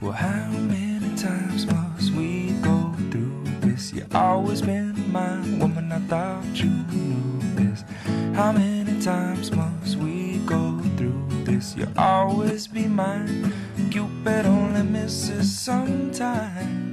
Well, how many times must we go through this? You always been my woman, I thought you knew this. How many times must we go through this? You'll always be mine. Cupid only misses sometimes.